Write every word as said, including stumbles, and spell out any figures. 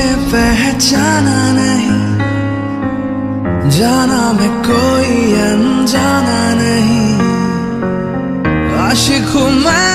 पहचाना नहीं, जाना मैं कोई अनजाना नहीं, आशिक हूँ मैं